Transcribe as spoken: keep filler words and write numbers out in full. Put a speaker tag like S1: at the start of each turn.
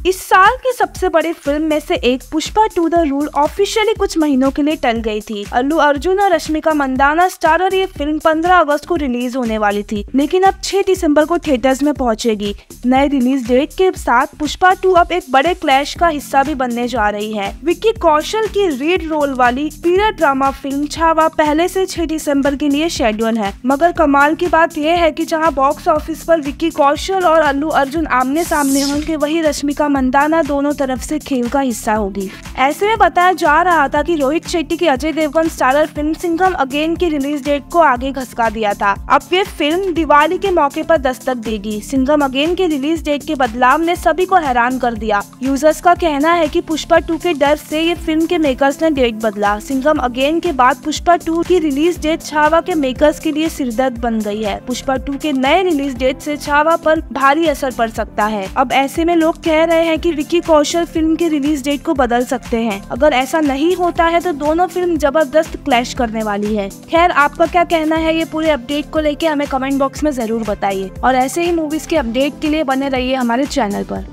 S1: इस साल की सबसे बड़ी फिल्म में से एक Pushpa two the rule officially कुछ महीनों के लिए टल गई थी। अल्लू अर्जुन और रश्मिका मंदाना स्टारर ये फिल्म पंद्रह अगस्त को रिलीज होने वाली थी, लेकिन अब छह दिसंबर को थिएटर्स में पहुंचेगी। नए रिलीज डेट के साथ पुष्पा टू अब एक बड़े क्लैश का हिस्सा भी बनने जा रही है। विक्की कौशल की लीड रोल वाली पीरियड ड्रामा फिल्म छावा पहले से छह दिसंबर के लिए शेड्यूल है, मगर कमाल की बात यह है कि जहां बॉक्स ऑफिस पर विक्की कौशल और अल्लू अर्जुन आमने सामने होंगे, वहीं रश्मिका मंदाना दोनों तरफ से खेल का हिस्सा होगी। ऐसे में बताया जा रहा था कि रोहित शेट्टी की Ajay Devgn starrer film Singham again की रिलीज डेट को आगे खसका दिया था। अब ये फिल्म दिवाली के मौके पर दस्तक देगी। सिंघम अगेन के रिलीज डेट के बदलाव ने सभी को हैरान कर दिया। यूजर्स का कहना है कि पुष्पा टू के डर से ये फिल्म के मेकर्स ने डेट बदला। सिंघम अगेन के बाद पुष्पा टू की रिलीज डेट छावा के मेकर्स के लिए सिरदर्द बन गई है। पुष्पा टू के नए रिलीज डेट से छावा पर भारी असर पड़ सकता है। अब ऐसे में लोग कह रहे हैं कि विक्की कौशल फिल्म की रिलीज डेट को बदल सकते हैं। अगर ऐसा नहीं होता है तो दोनों फिल्म जबरदस्त क्लैश करने वाली है। खैर, आपका क्या कहना है ये पूरे अपडेट को लेके हमें कमेंट बॉक्स में जरूर बताइए, और ऐसे ही मूवीज के अपडेट के लिए बने रहिए हमारे चैनल पर।